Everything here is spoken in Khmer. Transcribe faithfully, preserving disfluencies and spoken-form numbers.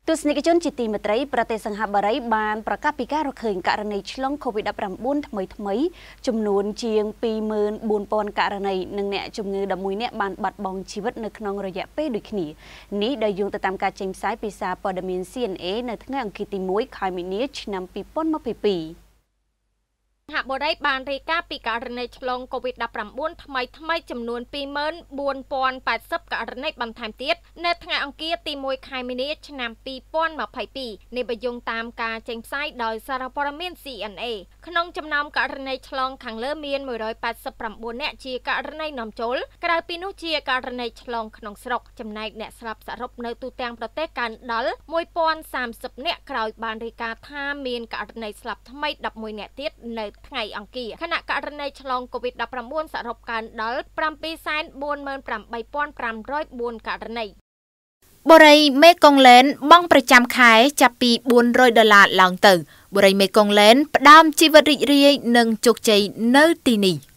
ទស្សនិកជនជាទីមេត្រីប្រទេសសិង្ហបុរីបានប្រកាសពីការរកឃើញករណីឆ្លង COVID ដប់ប្រាំបួន ថ្មីថ្មីចំនួនជាង ពីរម៉ឺនបួនពាន់ករណីនិងអ្នកជំងឺ ដប់មួយនាក់បានបាត់បង់ជីវិតនៅក្នុងរយៈពេលដូចគ្នានេះដោយយោងទៅតាមការចេញផ្សាយពីសារព័ត៌មាន ซี เอ็น เอ នៅថ្ងៃអង្គារទីមួយ ខែមីនា ឆ្នាំ ពីរពាន់ម្ភៃពីរហបុរីបានរាយការណ៍ពីករណីឆ្លង COVID ដប់ប្រាំបួន ថ្មីថ្មីចំនួន ពីរម៉ឺនបួនពាន់ប៉ែតសិប ករណីបន្ថែមទៀតនៅថ្ងៃអង្គារទីមួយ ខែមីនា ឆ្នាំ ពីរពាន់ម្ភៃពីរ នេះបើយោងតាមការចេញផ្សាយដោយសារព័ត៌មាន ซี เอ็น เอ ក្នុងចំណោមករណីឆ្លងខាងលើមានមួយរយប៉ែតសិបប្រាំបួននាក់ជាករណីនាំចូលក្រៅពីនោះជាករណីឆ្លងក្នុងស្រុកចំណែកអ្នកស្លាប់សរុបនៅទូទាំងប្រទេសកើនដល់មួយពាន់សាមសិបនាក់ក្រោយបានរាយការណ៍ថាមានករណីស្លាប់ថ្មីដប់មួយនាក់ទៀតនៅថ្ងៃអង្គារខណៈករណីឆ្លង COVID ដប់ប្រាំបួន សរុបកើនដល់ប្រាំពីរសែនបួនម៉ឺនប្រាំបីពាន់ប្រាំរយបួនករណីបុរីមេកុងឡែនបង់ប្រចាំខែចាប់ពីបួនរយដុល្លារឡើងទៅបុរីមេកុងឡែនផ្ដើមជីវិតរីករាយនិងជោគជ័យនៅទីនេះ